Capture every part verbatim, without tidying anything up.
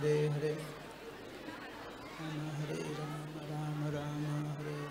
Hare Hare, Rama Hare Rama, Rama Rama Hare Hare.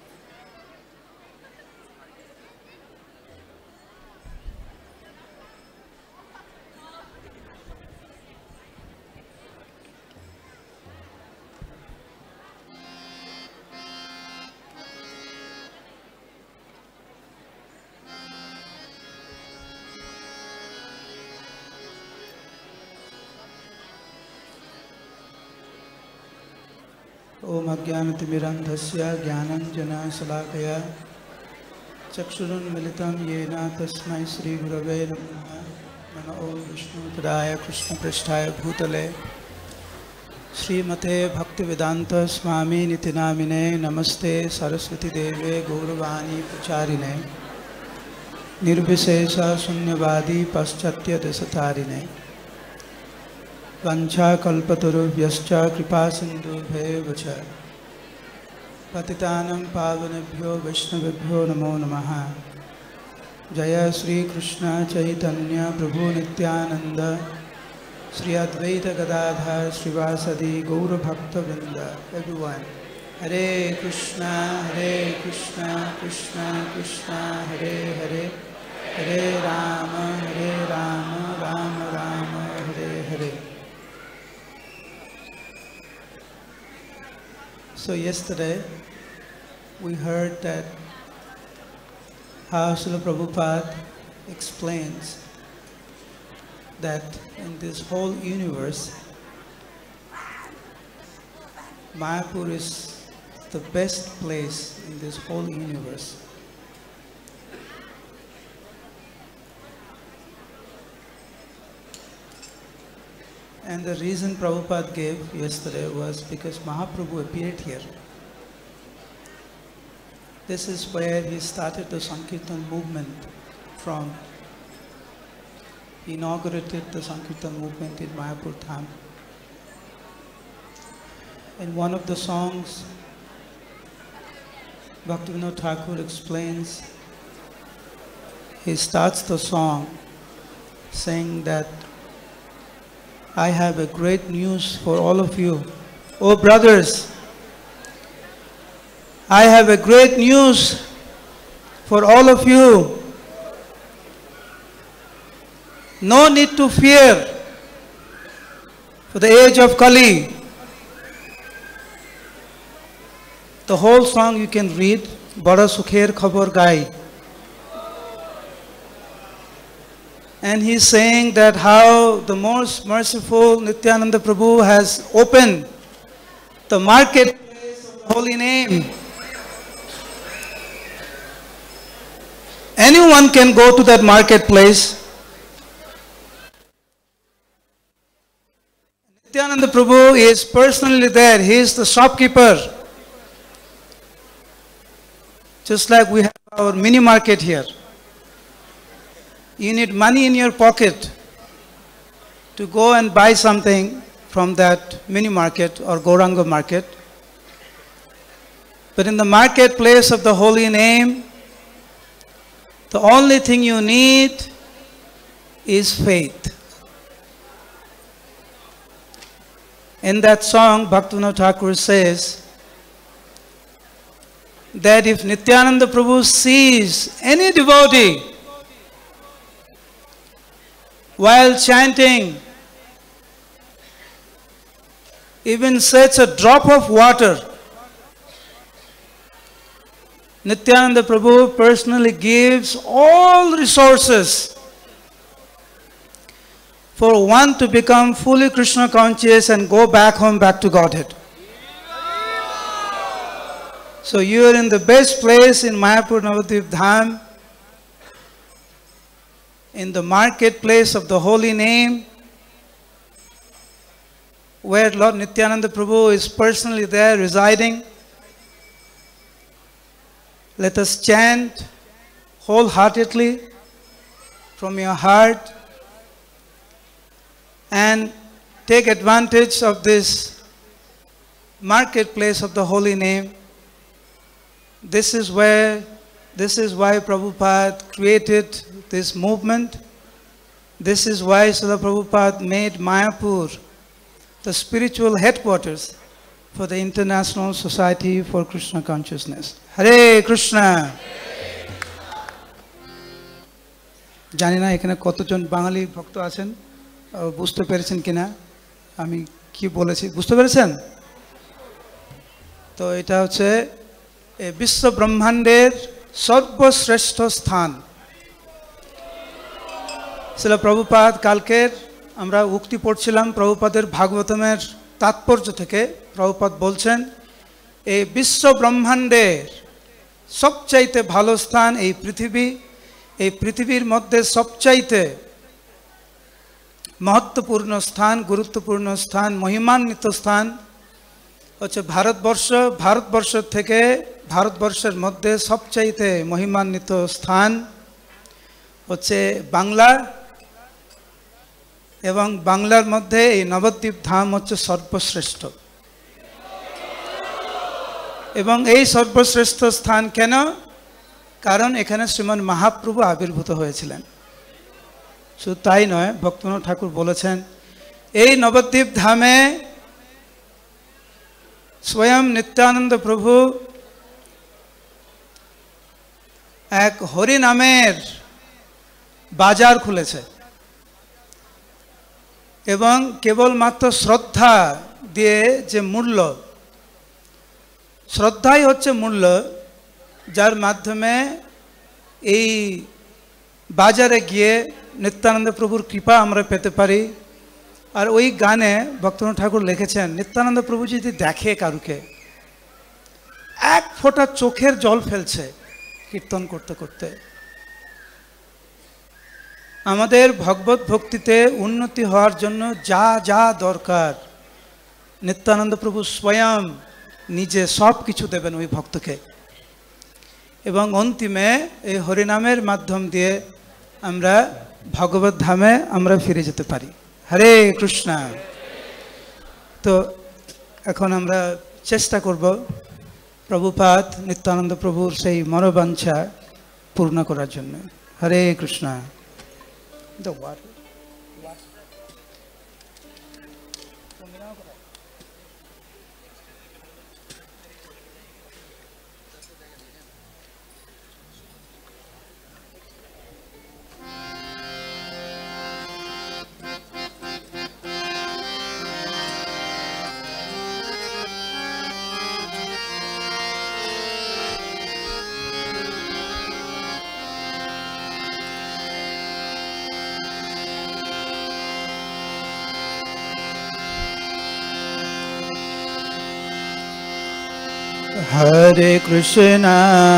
ओम अज्ञानतिमिरन्धस्य ज्ञानाञ्जनशलाकया चक्षुरुन्मिलितं येन तस्मै श्रीगुरवे नमः। नमो ओं विष्णुपदाय कृष्णपृष्ठाय भूतले श्रीमते भक्तिवेदांत स्वामी निति नामिने नमस्ते सरस्वती देवे गौरवाणी प्रचारिणे निर्विशेष शून्यवादी पाश्चात्य देशतारिणे वंशाकल्पतरुभ्यश्च कृपा सिन्धुभ्येव च पतितानं पावनेभ्यो वैष्णवेभ्यो नमो नमः। जय श्री कृष्ण चैतन्य प्रभु नित्यानंद श्री अद्वैत गदाधर श्रीवासदि गौर भक्तवृंद। Everyone, Hare Krishna Hare Krishna Krishna Krishna Hare Hare, Hare Ram Hare Ram Ram Ram Hare Hare. So yesterday we heard that how Srila Prabhupada explains that in this whole universe, Mayapur is the best place in this whole universe. And the reason Prabhupada gave yesterday was because Mahaprabhu appeared here. This is where he started the Sankirtan movement from. He inaugurated the Sankirtan movement in Mayapur Dham. In one of the songs, Bhaktivinoda Thakur explains, he starts the song saying that I have a great news for all of you. Oh brothers, I have a great news for all of you. No need to fear for the age of Kali. The whole song you can read, Bada Sukher Khabar Gai. And he's saying that how the most merciful Nityananda Prabhu has opened the marketplace of the holy name. Anyone can go to that marketplace. Nityananda Prabhu is personally there. He is the shopkeeper. Just like we have our mini market here. You need money in your pocket to go and buy something from that mini market or Gauranga market. But in the marketplace of the holy name, the only thing you need is faith. In that song, Bhaktivinoda Thakur says that if Nityananda Prabhu sees any devotee while chanting, even such a drop of water, Nityananda Prabhu personally gives all resources for one to become fully Krishna conscious and go back home, back to Godhead. So you are in the best place in Mayapur Navadvip Dham, in the marketplace of the holy name, where Lord Nityananda Prabhu is personally there residing. Let us chant wholeheartedly from your heart and take advantage of this marketplace of the holy name. This is where, this is why Prabhupada created this movement. This is why Srila Prabhupada made Mayapur the spiritual headquarters for the International Society for Krishna Consciousness. Hare Krishna! জানি না এখানে কতজন বাঙালি ভক্ত আছেন, বুঝতে পেরেছেন কিনা আমি কি বলেছি, বুঝতে পেরেছেন? তো এটা হচ্ছে বিশ্ব ব্রহ্মাণ্ডের সর্বশ্রেষ্ঠ স্থান। শ্রীল প্রভুপাদ কালকের আমরা উক্তি পড়ছিলাম প্রভুপাদের ভাগবতমের তাৎপর্য থেকে। প্রভুপাদ বলছেন এই বিশ্ব ব্রহ্মাণ্ডের সবচাইতে ভালো স্থান এই পৃথিবী। এই পৃথিবীর মধ্যে সবচাইতে মহত্বপূর্ণ স্থান, গুরুত্বপূর্ণ স্থান, মহিমান্বিত স্থান হচ্ছে ভারতবর্ষ। ভারতবর্ষ থেকে ভারতবর্ষের মধ্যে সবচাইতে মহিমান্বিত স্থান হচ্ছে বাংলা, এবং বাংলার মধ্যে এই নবদ্বীপ ধাম হচ্ছে সর্বশ্রেষ্ঠ। এবং এই সর্বশ্রেষ্ঠ স্থান কেন? কারণ এখানে শ্রীমান মহাপ্রভু আবির্ভূত হয়েছিলেন। শুধু তাই নয়, ভক্তনাথ ঠাকুর বলেছেন এই নবদ্বীপ ধামে স্বয়ং নিত্যানন্দ প্রভু এক হরি নামের বাজার খুলেছে, এবং কেবলমাত্র শ্রদ্ধা দিয়ে যে মূল্য, শ্রদ্ধাই হচ্ছে মূল্য, যার মাধ্যমে এই বাজারে গিয়ে নিত্যানন্দ প্রভুর কৃপা আমরা পেতে পারি। আর ওই গানে ভক্তনাথ ঠাকুর লিখেছেন নিত্যানন্দ প্রভু যদি দেখে কারুকে, এক ফোঁটা চোখের জল ফেলছে কীর্তন করতে করতে। আমাদের ভগবত ভক্তিতে উন্নতি হওয়ার জন্য যা যা দরকার নিত্যানন্দ প্রভু স্বয়ং নিজে সব কিছু দেবেন ওই ভক্তকে, এবং অন্তিমে এই হরিনামের মাধ্যম দিয়ে আমরা ভগবত ধামে আমরা ফিরে যেতে পারি। হরে কৃষ্ণ। তো এখন আমরা চেষ্টা করব প্রভুপাদ নিত্যানন্দ প্রভুর সেই মনোবাঞ্ছা পূর্ণ করার জন্য। হরে Krishna. The water. Hare Krishna,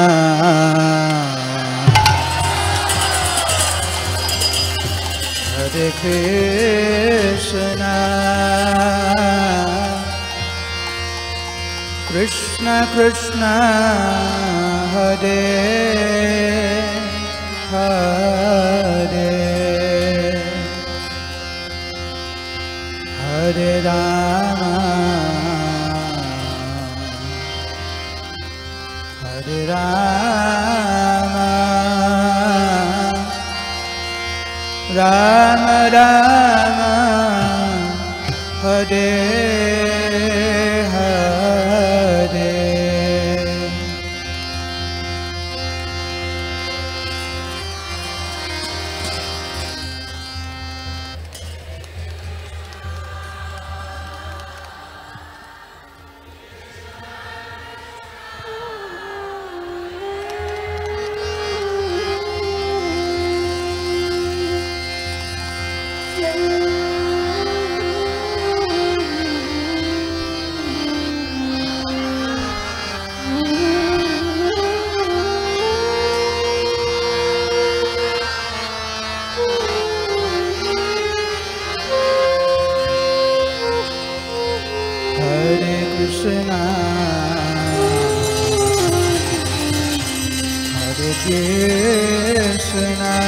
Hare Krishna, Krishna Krishna, Hare Hare, Hare Rama, Hare Rama, Rama Rama, Hare Hare. Krishna, Hare Krishna,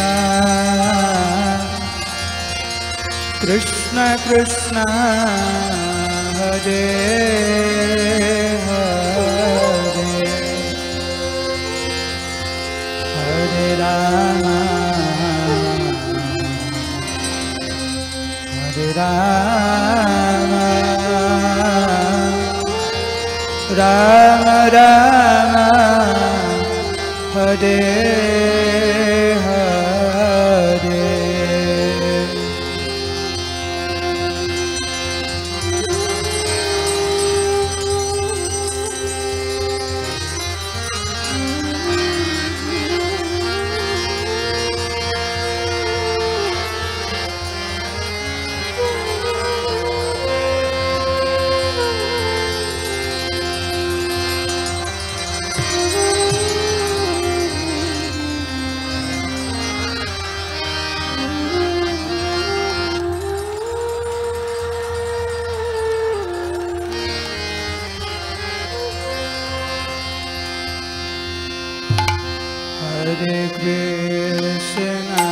Krishna Krishna, Hare Hare, Hare Rama, Hare Rama, Rama Rama Hare Hare Hare Krishna,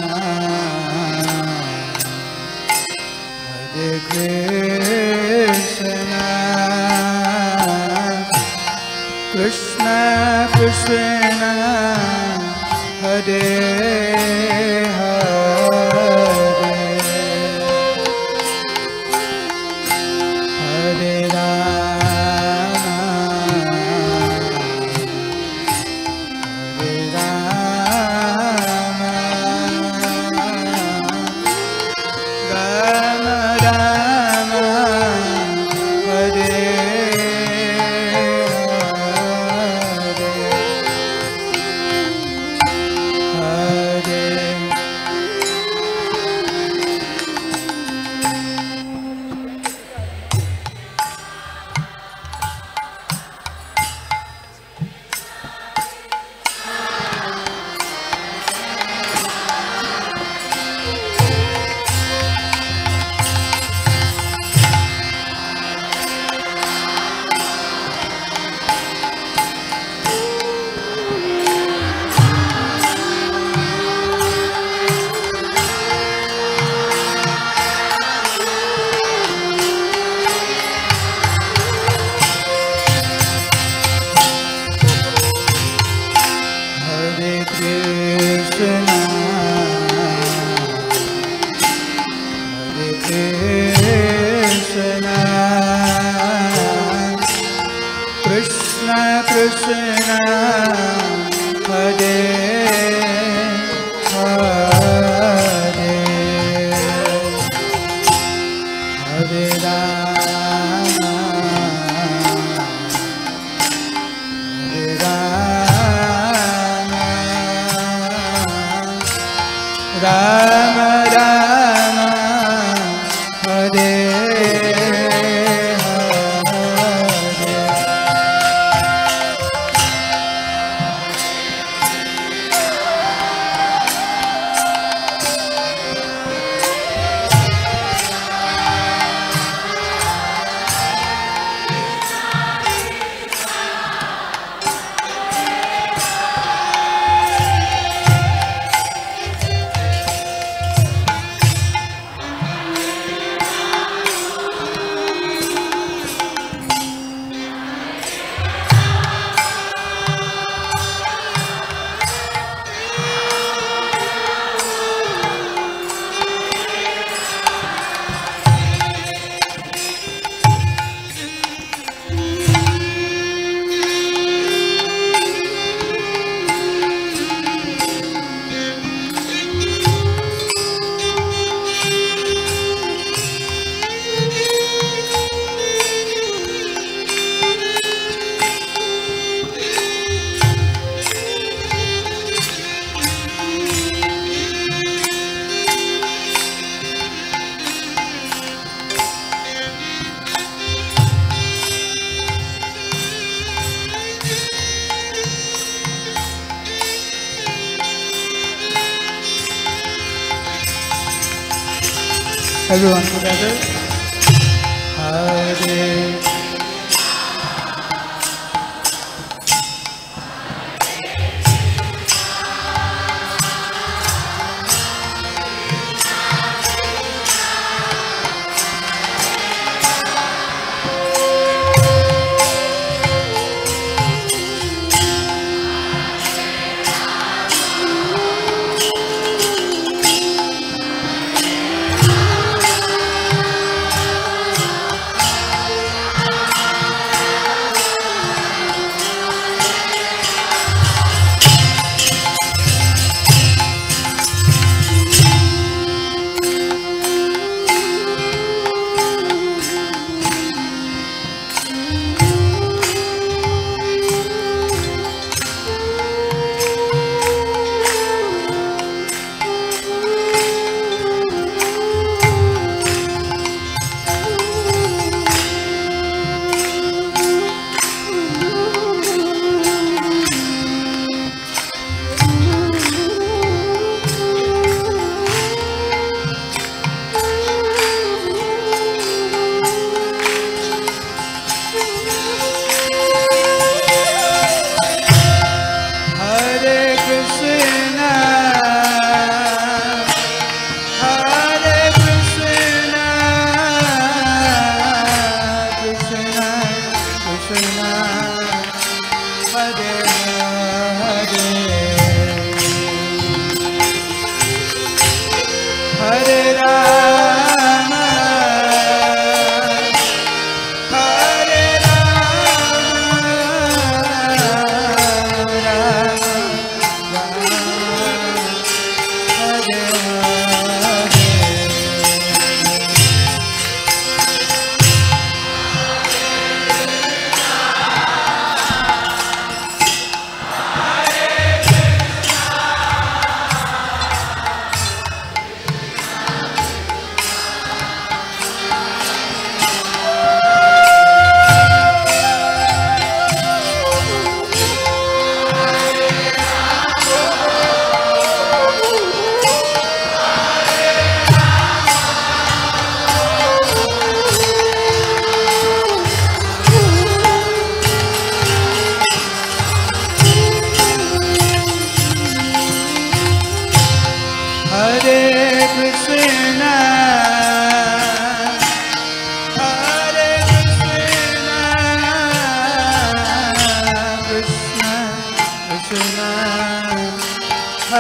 Hare Krishna, Krishna Krishna, Hare Hare, Hare Rama, Hare Rama, Rama Rama, Hare Hare, Hare. Hare Krishna, Hare Krishna, Krishna Krishna, Hare Hare, Hare Rama, Hare Rama, Rama Rama, Hare Hare. Everyone together. Hare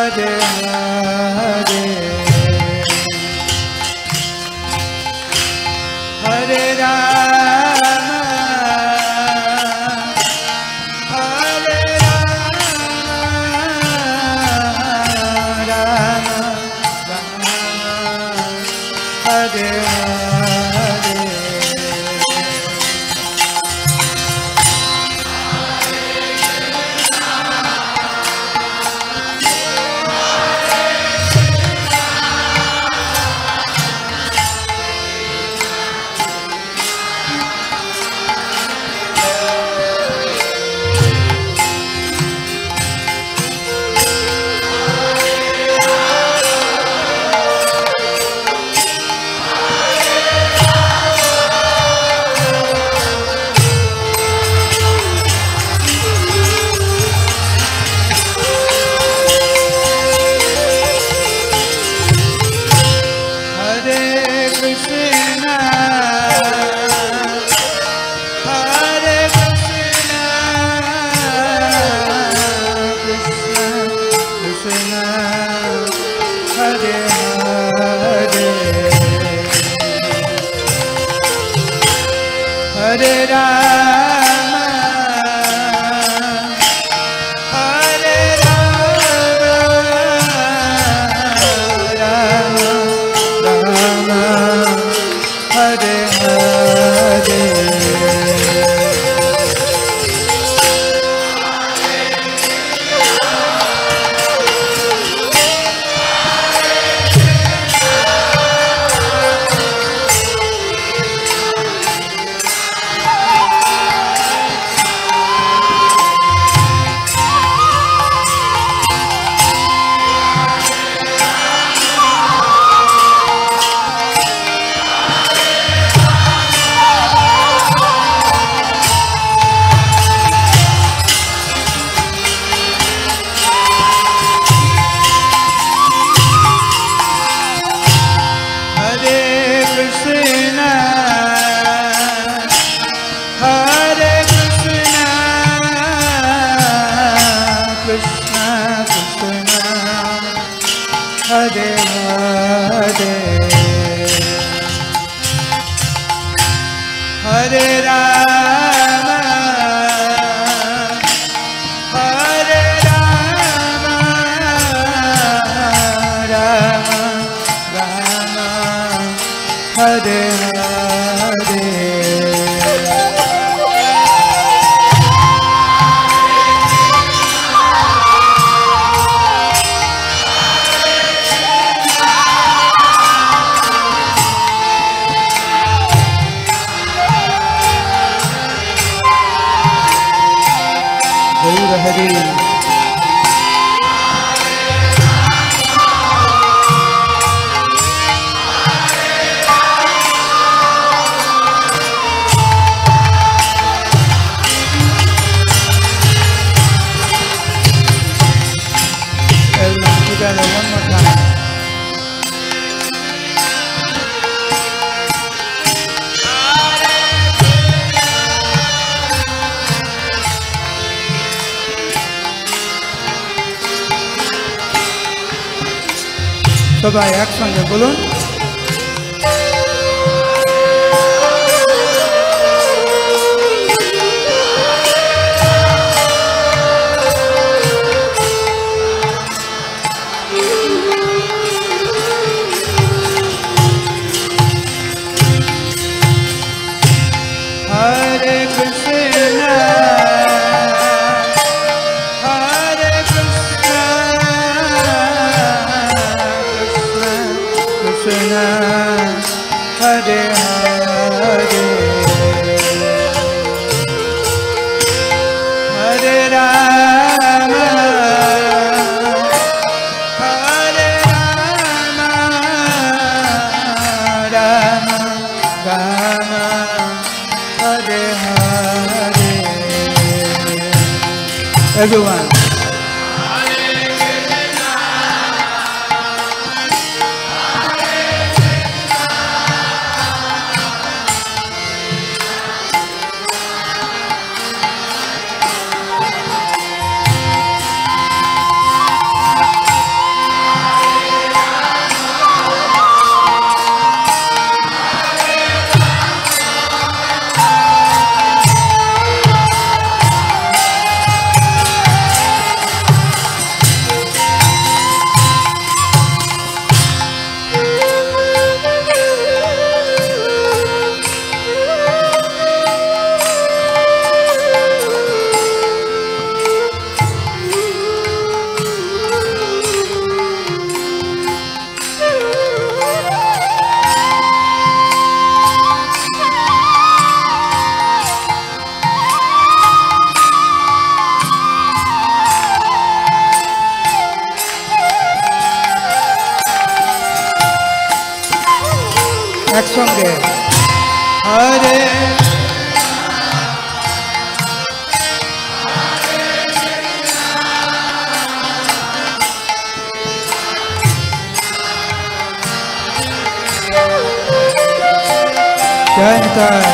Hare Hare Hare Rama Hare Rama Rama Rama Hare Hare Hare Rama, Hare Rama, Rama Rama, Hare Hare. Hare Hare Hare Rama Hare Rama Rama Rama Hare Hare. Hare everyone together one more time. সবাই একসঙ্গে বলুন Hare Krishna Hare Krishna Krishna Hare Hare Hare Rama Hare Rama Rama Rama Hare Hare. Everyone. একসঙ্গে হরে জয় নিতাই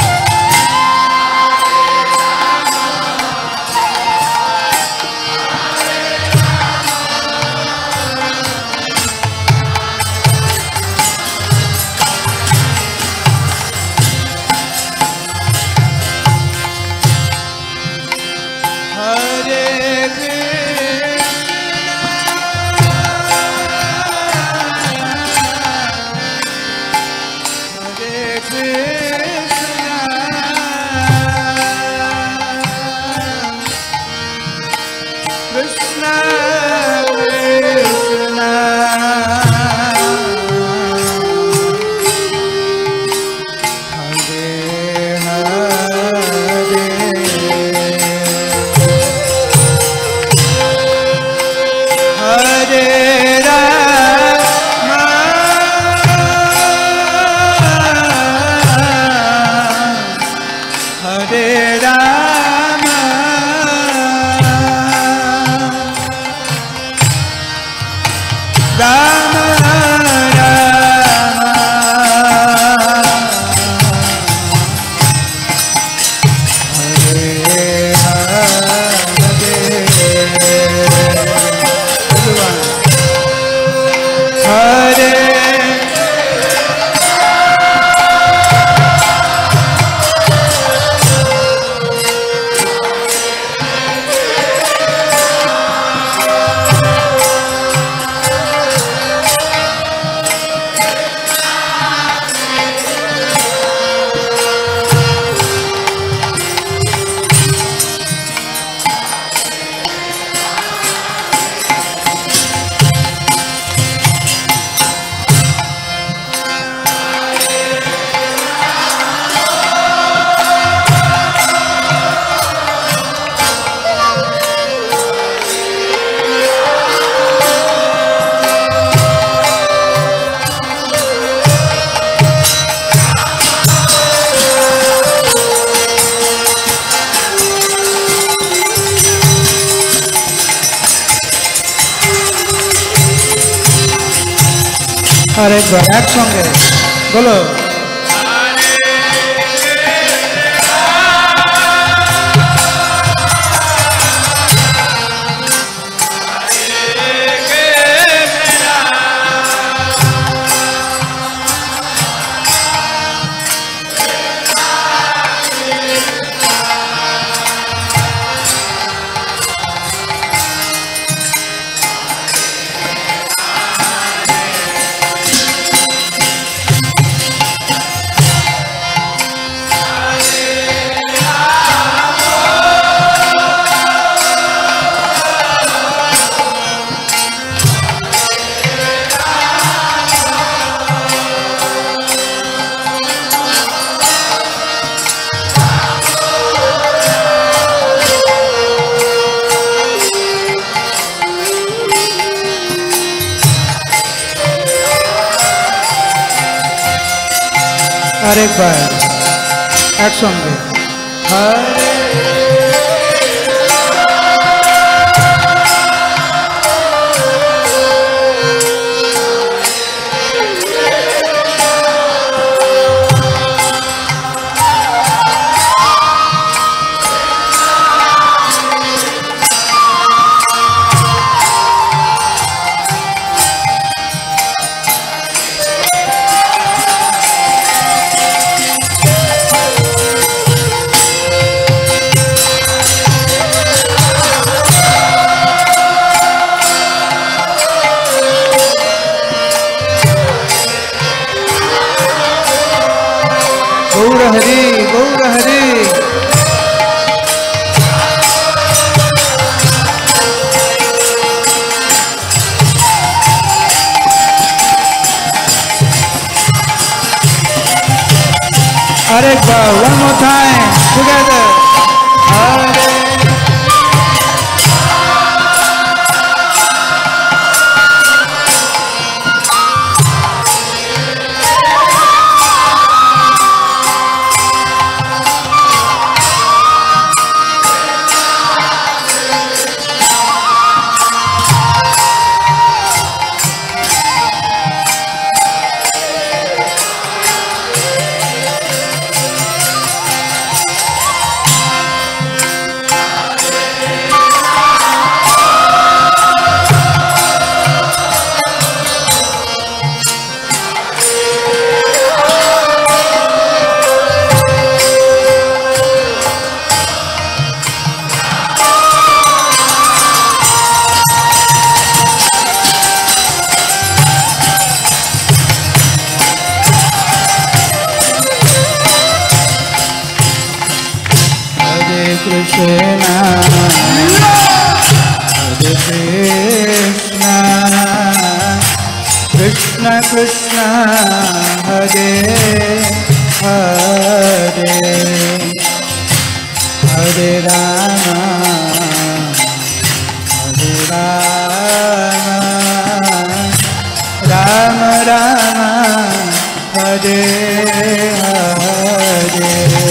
আরেকবার একসঙ্গে বলো আরেকবার একসঙ্গে হরে गौर हरि गौर Hari Arekbar, one more time together. Hare Krishna, Hare Krishna, Krishna Krishna, Hare Hare, Hare Rama, Hare Rama, Rama Rama, Hare Hare.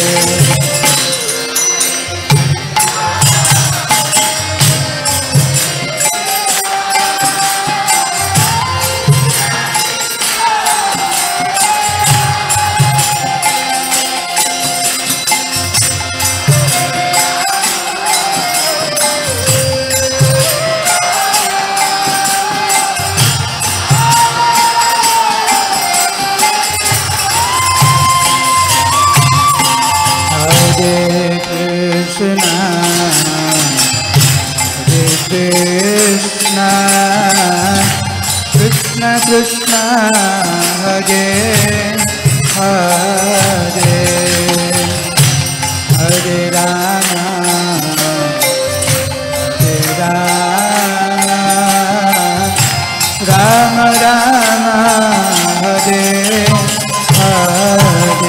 Krishna, Hare Hare, Hare Rama, Hare Rama, Rama Rama, Hare Hare.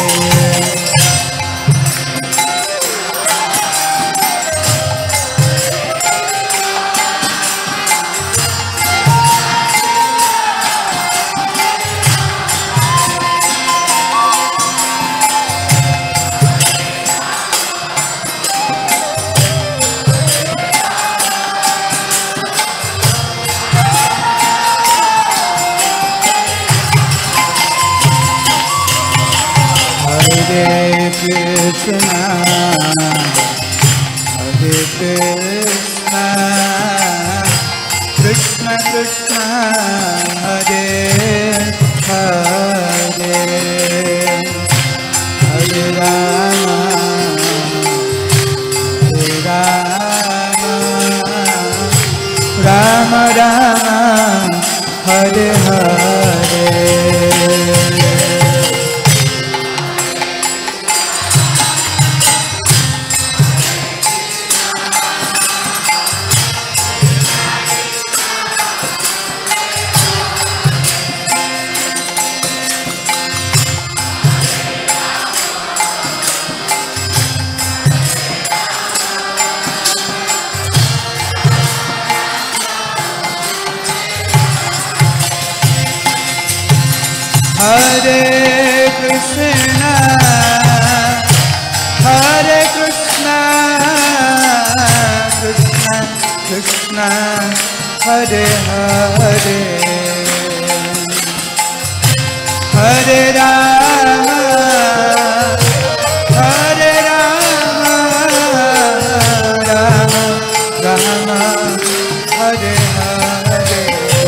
Hare Krishna, Hare Krishna, Krishna Krishna, Hare Hare, Hare Rama, Hare Rama, Rama Rama, Hare Hare. Hare Krishna, Hare Krishna, Krishna Krishna, Hare Hare, Hare Rama, Hare Rama, Rama Rama, Hare Hare.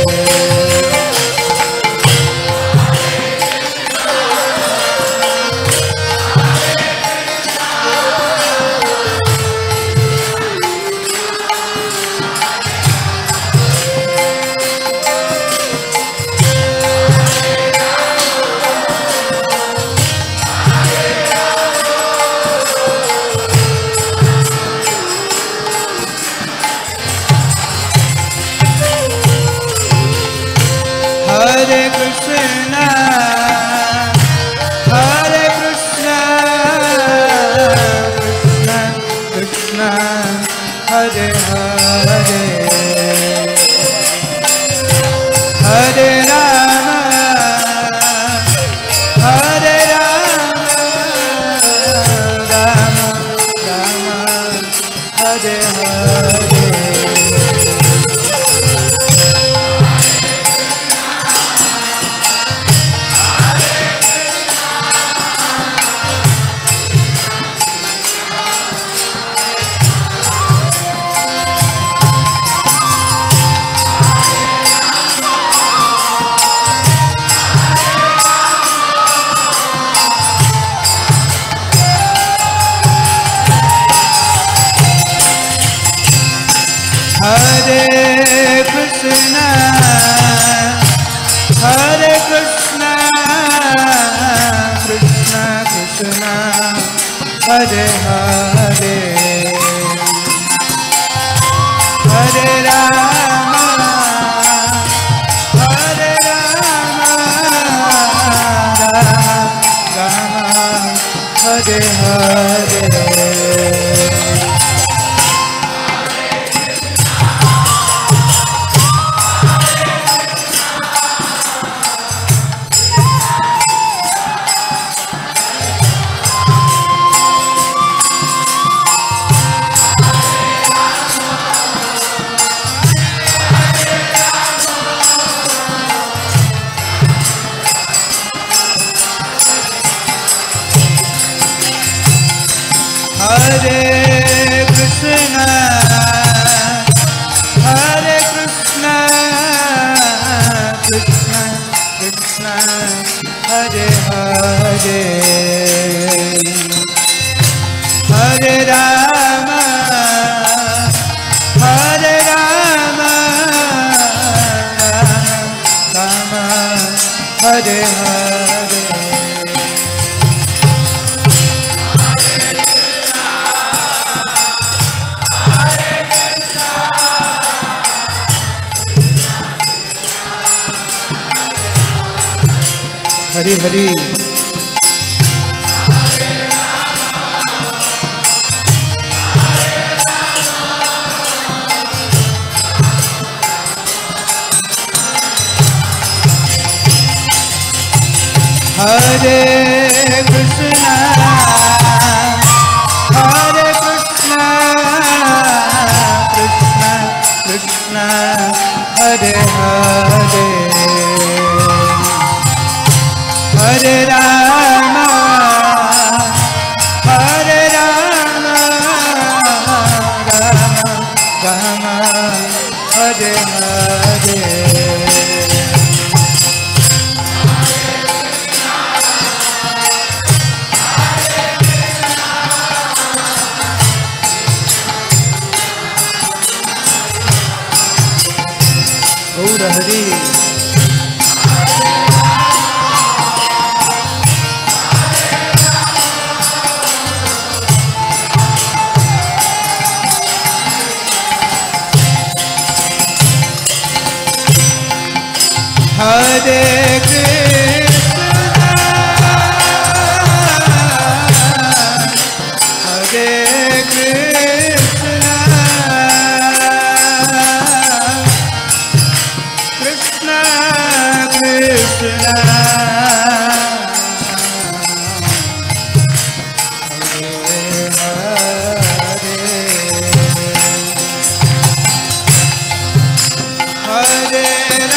Hare Krishna, Hare Krishna, Krishna Krishna, Hare Hare, Hare Rama, Hare Rama, Rama Rama, Hare Hare. Hare Krishna, Hare Krishna, Krishna Krishna, Hare Hare Hare Rama Hare Rama Rama Rama Hare Hare Hare Krishna, Hare Krishna, Krishna Krishna, Hare Hare, Hare Rama, Hare Rama, Rama Hare Hare. Hari Hari Hare Krishna Hare Krishna Krishna Krishna Hare Hare Hare Rama Hare Rama Rama Rama Hare Hare Gaur Hari Hare Krishna Hare Krishna Krishna Krishna Hare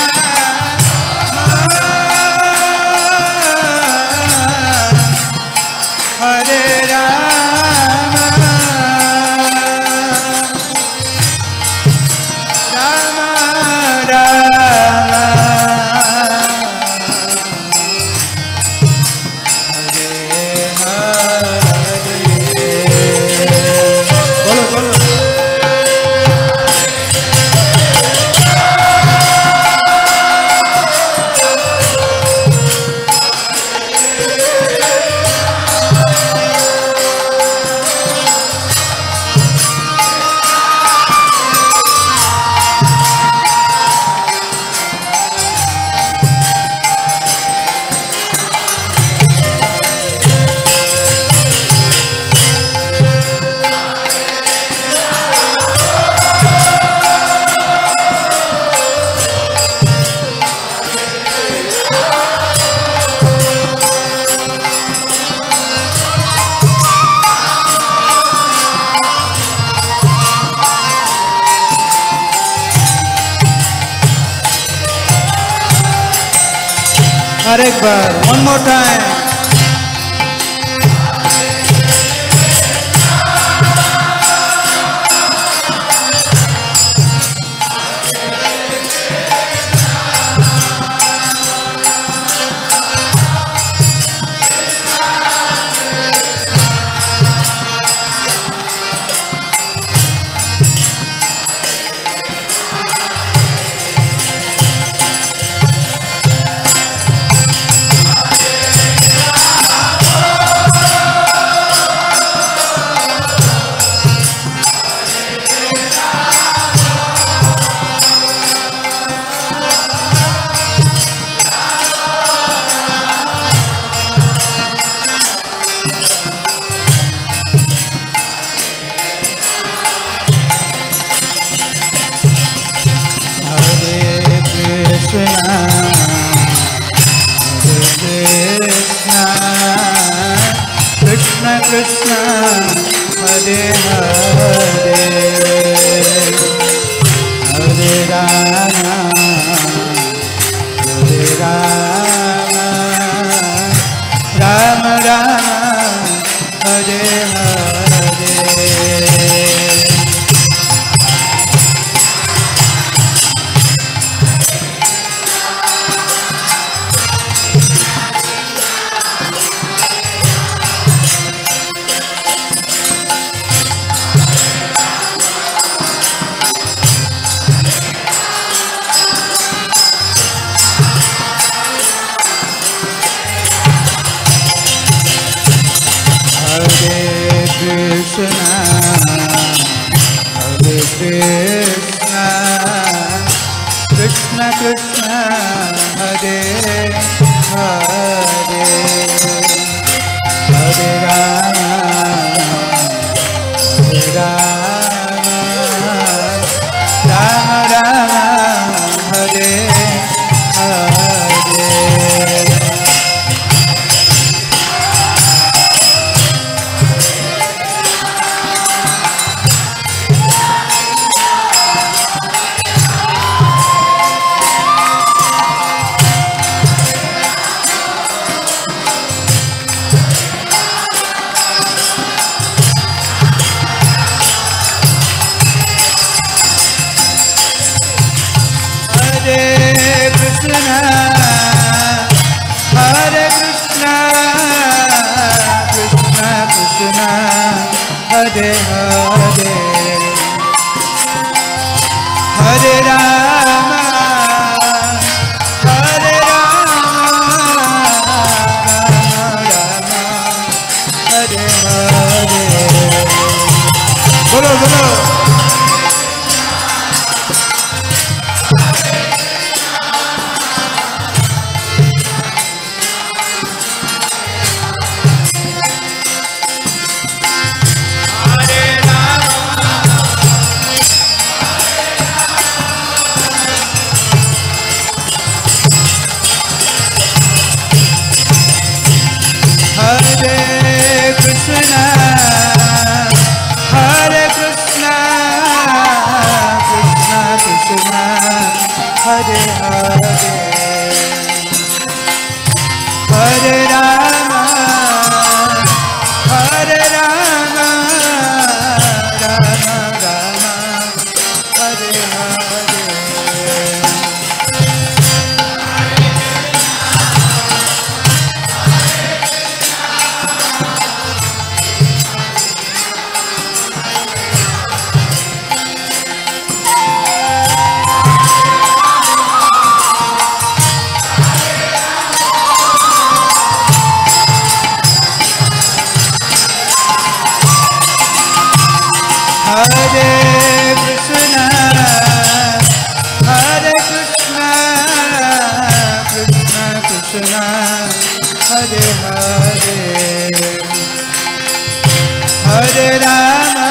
और एक बार one more time Krishna Hare Hare Hare Rama Hare Rama Rama Rama Hare Hare Krishna, Hare Krishna, Krishna Krishna, Hare Hare, Hare Rama, Hare Rama, Rama Rama, Hare Hare. Hare Krishna, Krishna Krishna, Hare Hare, Hare Rama, Hare Rama, Rama Rama, Hare Hare. Bolo bolo. Hare Krishna, Hare Krishna, Krishna Krishna, Hare Hare, Hare Rama, Hare Rama, Rama Rama, Hare Hare. Hare Krishna, Hare Krishna, Krishna Krishna, Hare Hare, Hare Rama,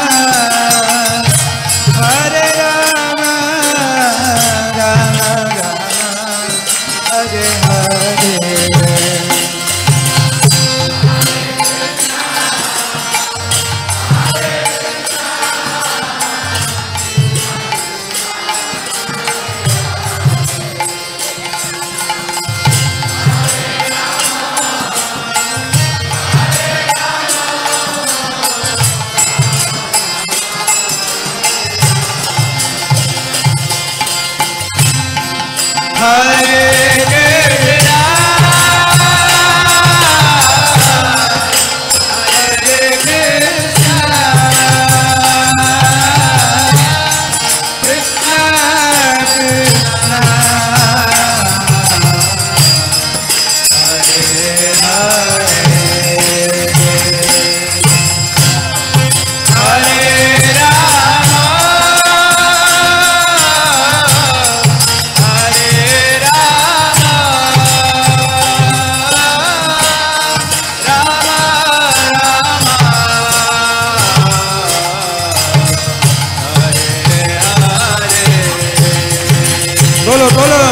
Hare Rama, Rama Rama, Hare Hare. Hare Krishna, Hare Krishna, Krishna Krishna, Hare Hare, Hare Rama, बोलो बोलो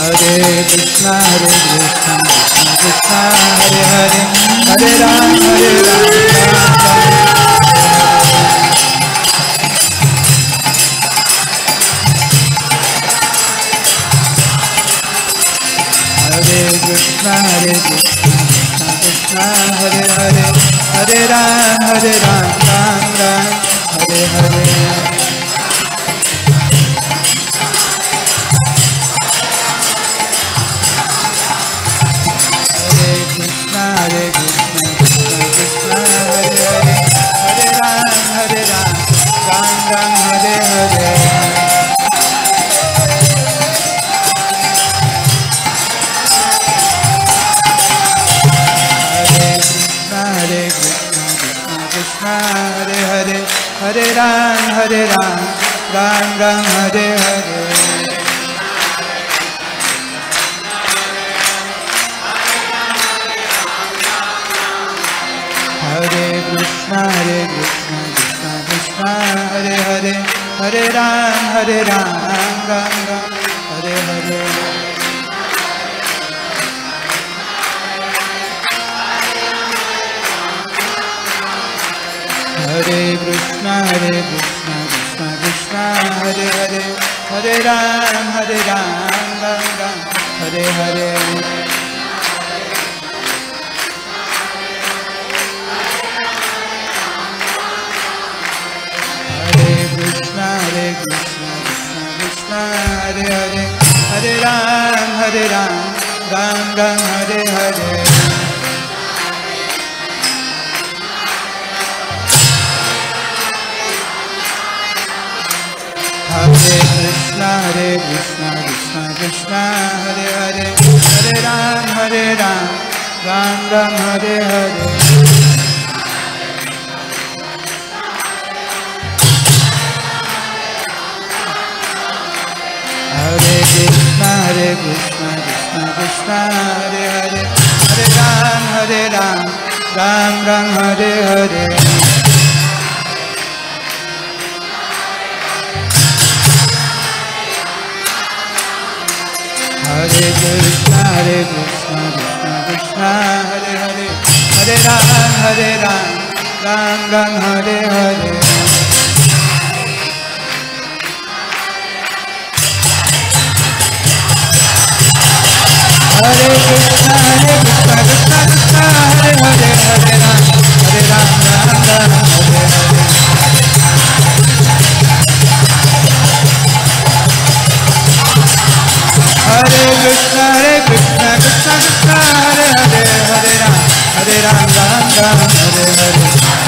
Hare Krishna, Hare Krishna, Krishna Hare Hare, Hare Ram, Hare Ram, Ram Ram. Hare Krishna, Hare Krishna, Krishna Hare Hare, Hare Ram, Hare Ram, Ram Ram, Hare Hare. Hare Krishna, Hare Krishna, Krishna Hare Hare, Hare Ram, Hare Ram, Ram Ram, Hare Hare. Hare Hare, Hare Ram, Hare Ram, Ram Ram, Hare Hare. Hare Krishna, Hare Krishna, Krishna Krishna, Hare Hare, Hare Ram, Hare Ram, Ram Ram, Hare Hare. Hare Krishna, Hare Krishna, Krishna Krishna, Hare Hare, Hare Ram, Hare Ram, Ram Ram, Hare Hare. Hare Krishna, Hare Krishna, Krishna Krishna, Hare Hare, Hare Ram, Hare Ram, Ram Ram, Hare Hare. Hare Krishna, Hare Krishna, Krishna Krishna, Hare Hare, Hare Ram, Hare Ram, Ram Ram, Hare Hare. Hare Krishna, Hare Krishna, Krishna Krishna, Hare Hare, Hare Ram, Hare Ram, Ram Ram, Hare Hare. Hare Krishna, Hare Krishna, Krishna Krishna, Hare Hare, Hare Ram, Hare Ram, Ram Ram, Hare Hare. Hare Krishna, Hare Krishna, Krishna Krishna, Hare Hare, Hare Ram, Hare Ram, Ram Ram, Hare Hare. Hare Krishna, Hare Krishna, Krishna Krishna, Hare Hare, Hare Ram, Hare Ram, Ram Ram, Hare Hare.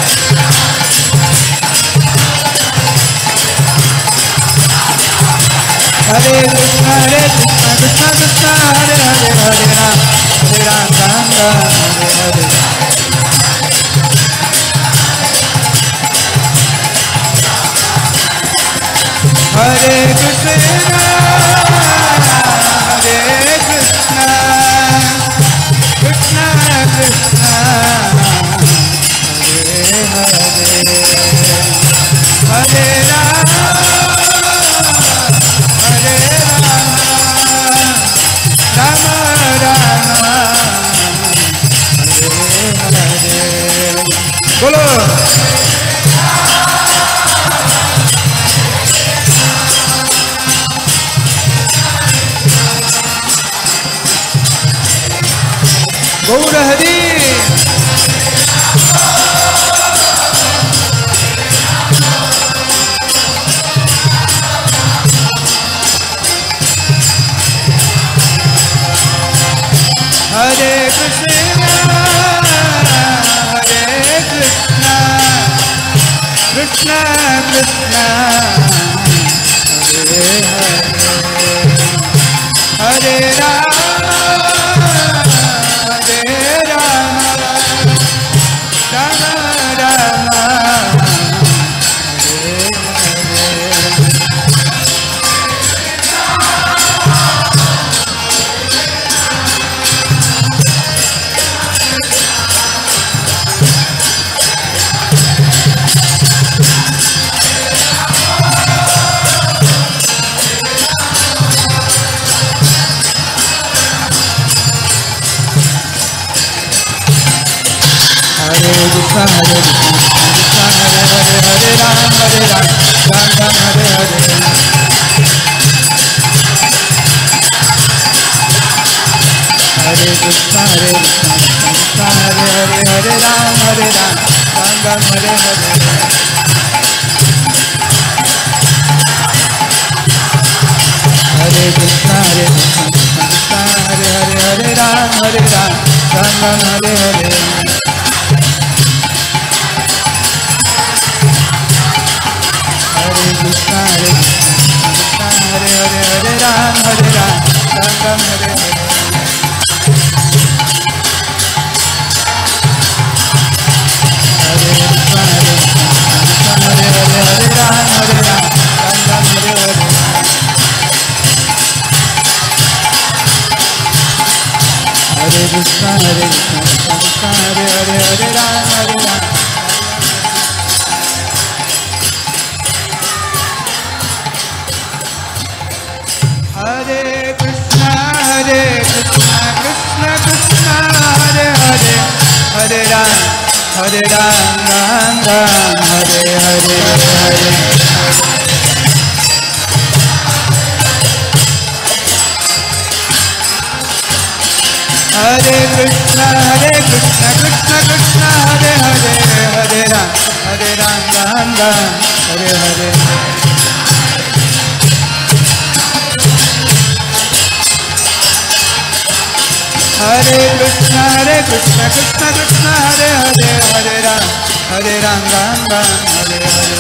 Hare Krishna, Hare Krishna, Krishna Krishna, Hare Hare, Hare Ram, Hare Ram, Ram Ram, Hare Hare. Hare Krishna, Hare Krishna, Krishna Krishna, Hare Hare, Hare Rama, Hare Rama, Rama Rama, Hare Hare. Bolo. Gaur Hari. Hare Krishna, Hare Krishna, Krishna Krishna, Hare Hare, Hare Rama, Hare Rama, Rama Rama, Hare Hare. Krishna Hare Krishna Hare Hare Hare Ram Hare Ram Ram Ram Hare Hare Hare Krishna Hare Krishna Hare Hare Hare Ram Hare Ram Ram Ram Hare Hare Hare Krishna Hare Krishna Hare Hare Hare Ram Hare Ram Ram Ram Hare Hare Hare Krishna Hare Krishna Hare Hare Hare Ram Hare Ram Ram Ram Hare Hare Hare Krishna Hare Krishna Hare Hare Hare Ram Hare Ram Ram Ram Hare Hare Hare Krishna Hare Krishna Hare Hare Hare Ram Hare Ram Hare Krishna Hare Krishna Krishna Krishna Hare Hare Hare Ram Hare Ram Ram Ram Hare Hare Hare Hare Krishna Hare Krishna Krishna Krishna Hare Hare Hare Ram Hare Ram Ram Ram Hare Hare Hare Krishna Hare Krishna Krishna Krishna Hare Hare Hare Ram Hare Ram Ram Ram Hare Hare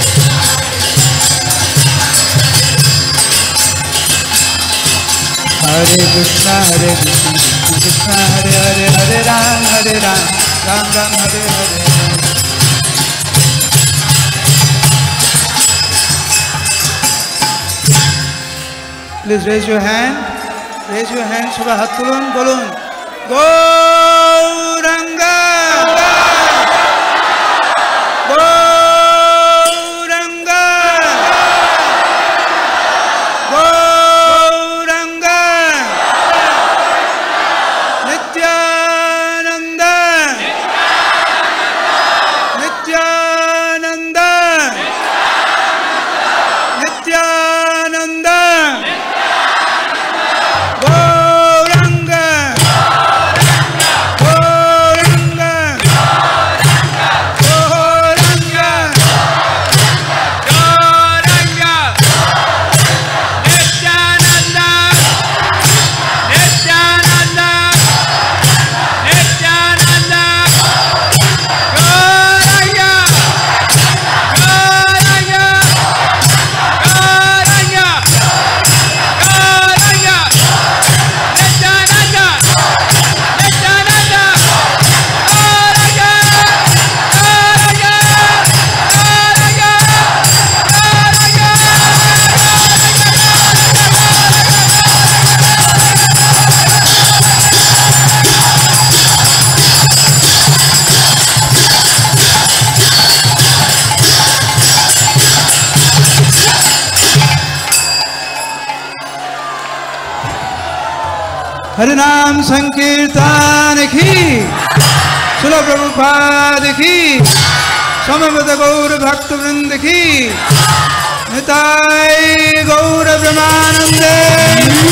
Hare Krishna Hare Krishna Krishna Hare Hare Hare Ram Hare Ram Ram Ram Hare Hare Please raise your hand. Raise your hand. Sabha hath tulun bolun. Gauranga. Gauranga. Gauranga. Nityananda. Nityananda. Nityananda. हरिनाम संकीर्तन की सुनो प्रभुपाद की समवेत गौर भक्त वृंद की निताई गौर ब्रह्मानंदे